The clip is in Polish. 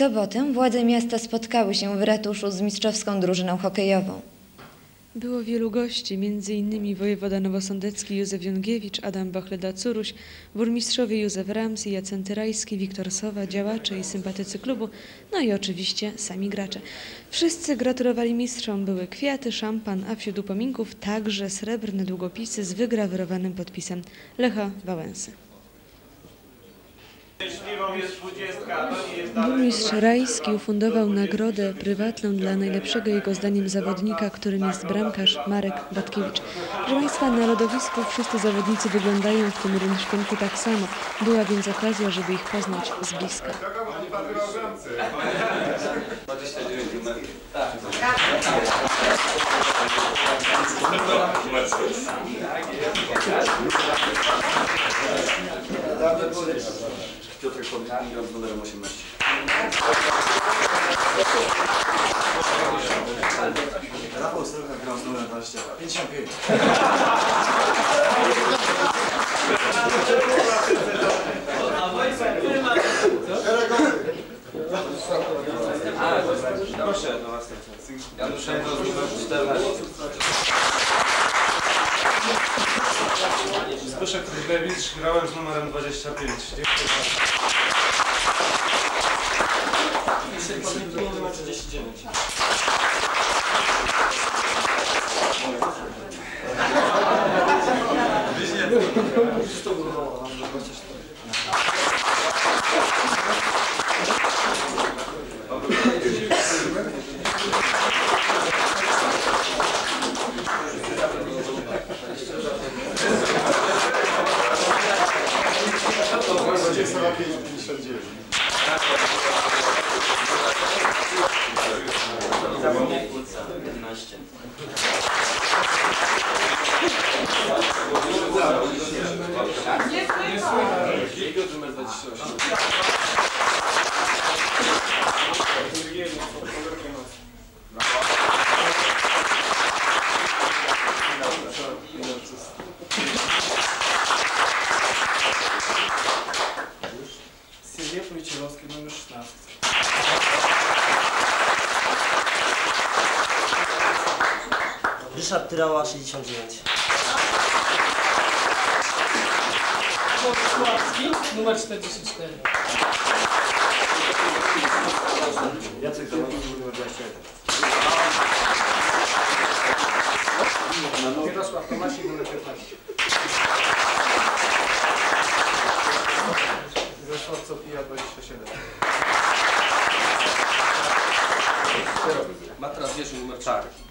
sobotę władze miasta spotkały się w ratuszu z mistrzowską drużyną hokejową. Było wielu gości, m.in. wojewoda nowosądecki Józef Jongiewicz, Adam Bachleda-Curuś, burmistrzowie Józef Rams i Jacenty Rajski, Wiktor Sowa, działacze i sympatycy klubu, no i oczywiście sami gracze. Wszyscy gratulowali mistrzom, były kwiaty, szampan, a wśród upominków także srebrne długopisy z wygrawerowanym podpisem Lecha Wałęsy. Burmistrz Rajski ufundował nagrodę prywatną dla najlepszego jego zdaniem zawodnika, którym jest bramkarz Marek Batkiewicz. Proszę Państwa, na lodowisku wszyscy zawodnicy wyglądają w tym rynsztunku tak samo. Była więc okazja, żeby ich poznać z bliska. Piotr Korkan, gram z numerem 18. Rafał Stelka, gram z numerem 20. 55. Proszę, do następnego. Janusz Szejno z numerem 14. Zbyszek Królewicz, grałem z numerem 25. Dziękuję. Numer 39. Сергей Повечеровский, номер 16. Ryszard Tyrała, 69. Sławski, numer 44. Jacek Zawodnik, numer 21. Mirosław Tomasik, numer 15. Zeszłów Sofia, 27. Matras Wierzy, numer 4.